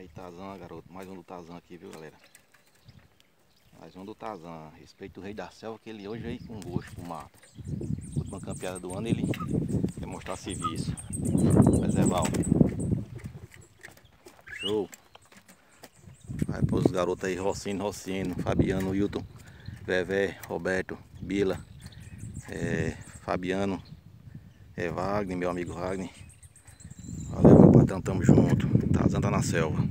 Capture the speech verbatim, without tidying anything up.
Tarzan, garoto. Mais um do Tarzan aqui, viu, galera? Mais um do Tarzan. Respeito o rei da selva, que ele hoje veio com gosto pro mato. Última campeada do ano, ele quer mostrar serviço. Preservar. Show. Vai pros garotos aí, Rocino, Rocino, Fabiano, Wilton, Vevé, Roberto, Bila, é, Fabiano, é, Wagner, meu amigo Wagner. Valeu, meu patrão, tamo junto. Tarzan tá na selva.